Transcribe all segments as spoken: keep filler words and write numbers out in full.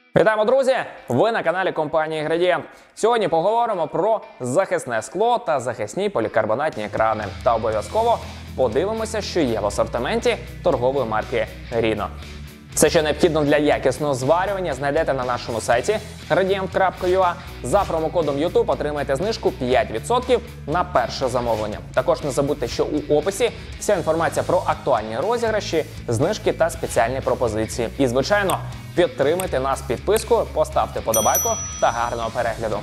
Вітаємо, друзі! Ви на каналі компанії Gradient. Сьогодні поговоримо про захисне скло та захисні полікарбонатні екрани. Та обов'язково подивимося, що є в асортименті торгової марки Rino. Все, що необхідно для якісного зварювання, знайдете на нашому сайті gradient крапка ю а. За промокодом YouTube отримаєте знижку п'ять відсотків на перше замовлення. Також не забудьте, що у описі вся інформація про актуальні розіграші, знижки та спеціальні пропозиції. І, звичайно, підтримайте нас підпискою, поставте подобайку та гарного перегляду.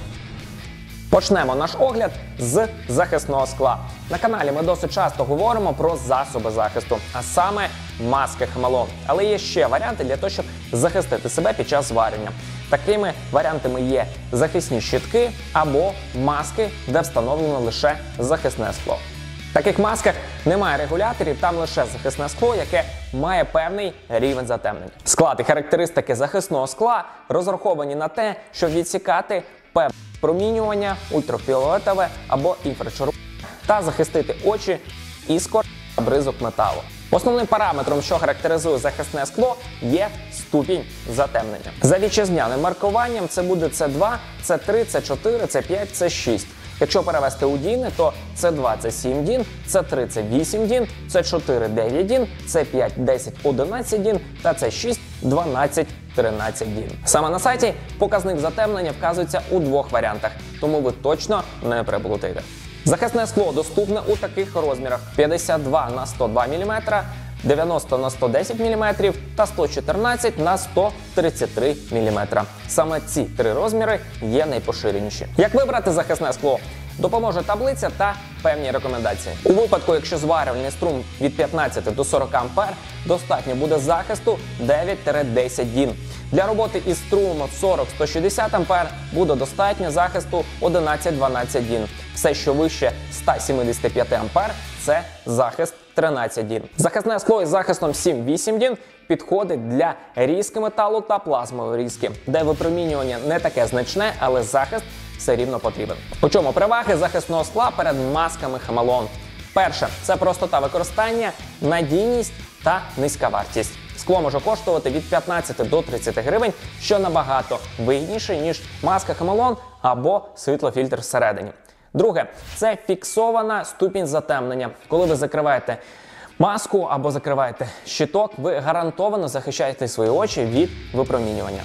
Почнемо наш огляд з захисного скла. На каналі ми досить часто говоримо про засоби захисту, а саме маски Хамелеон. Але є ще варіанти для того, щоб захистити себе під час зварювання. Такими варіантами є захисні щитки або маски, де встановлено лише захисне скло. В таких масках немає регуляторів, там лише захисне скло, яке має певний рівень затемнення. Склад і характеристики захисного скла розраховані на те, щоб відсікати певне промінювання, ультрафіолетове або інфрачервоне та захистити очі, іскор та бризок металу. Основним параметром, що характеризує захисне скло, є ступінь затемнення. За вітчизняним маркуванням це буде це два, це три, це чотири, це п'ять, це шість. Якщо перевести у діни, то це два – це сім дін, це три – це вісім дін, це чотири – дев'ять дін, це п'ять – десять – одинадцять дін та це шість – дванадцять – тринадцять дін. Саме на сайті показник затемнення вказується у двох варіантах, тому ви точно не переплутаєте. Захисне скло доступне у таких розмірах: п'ятдесят два на сто два міліметри, дев'яносто на сто десять міліметрів та сто чотирнадцять на сто тридцять три міліметри. Саме ці три розміри є найпоширеніші. Як вибрати захисне скло? Допоможе таблиця та певні рекомендації. У випадку, якщо зварювальний струм від п'ятнадцяти до сорока ампер, достатньо буде захисту дев'ять - десять дін. Для роботи із струмом сорок - сто шістдесят ампер буде достатньо захисту одинадцять - дванадцять дін. Все, що вище ста сімдесят п'яти ампер, це захист тринадцять дін. Захисне скло із захистом сім - вісім дін підходить для різки металу та плазмової різки, де випромінювання не таке значне, але захист все рівно потрібен. У чому переваги захисного скла перед масками Хамелеон? Перше – це простота використання, надійність та низька вартість. Скло може коштувати від п'ятнадцяти до тридцяти гривень, що набагато вигідніше, ніж маска Хамелеон або світлофільтр всередині. Друге – це фіксована ступінь затемнення. Коли ви закриваєте маску або закриваєте щиток, ви гарантовано захищаєте свої очі від випромінювання.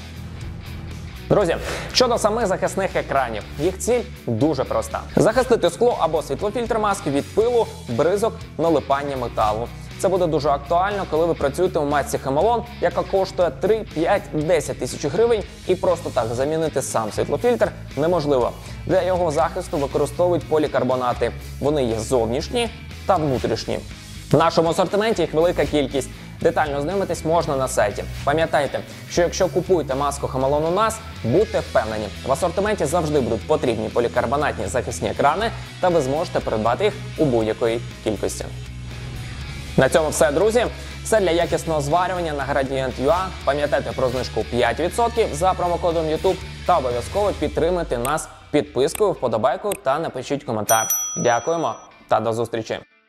Друзі, щодо самих захисних екранів, їх ціль дуже проста. Захистити скло або світлофільтр маски від пилу, бризок, налипання металу. Це буде дуже актуально, коли ви працюєте у масці Хамелеон, яка коштує три, п'ять, десять тисяч гривень, і просто так замінити сам світлофільтр неможливо. Для його захисту використовують полікарбонати. Вони є зовнішні та внутрішні. В нашому асортименті їх велика кількість. Детально ознайомитись можна на сайті. Пам'ятайте, що якщо купуєте маску Хамелеон у нас, будьте впевнені, в асортименті завжди будуть потрібні полікарбонатні захисні екрани, та ви зможете придбати їх у будь-якої кількості. На цьому все, друзі. Все для якісного зварювання на Gradient крапка ю а. Пам'ятайте про знижку п'ять відсотків за промокодом YouTube та обов'язково підтримайте нас підпискою, вподобайкою та напишіть коментар. Дякуємо та до зустрічі!